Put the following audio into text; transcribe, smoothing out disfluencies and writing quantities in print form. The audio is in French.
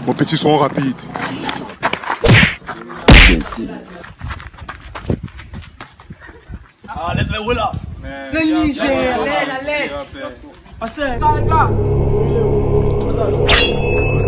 Mon petit son rapide. Ah, laisse-le où là? Le Niger, allez. Passez.